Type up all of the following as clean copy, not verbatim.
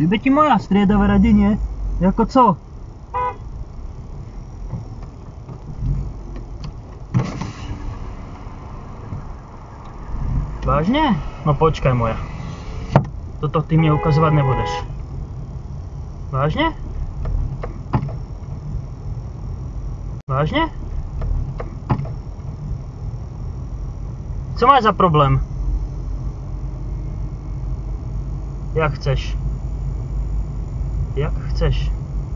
Přibyť ti moja strieda v radině. Jako co? Vážně? No počkej moja. Toto ty mě ukazovat nebudeš. Vážně? Vážně? Co máš za problém? Jak chceš? Jak chceš?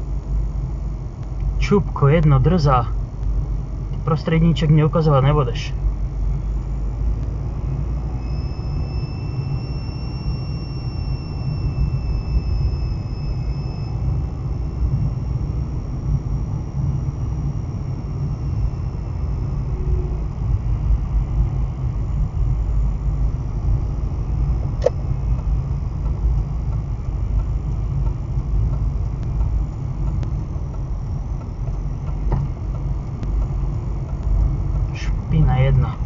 Čupko, jedno, drzá. Ty prostředníček mě ukazovat nebudeš. Špina jedna.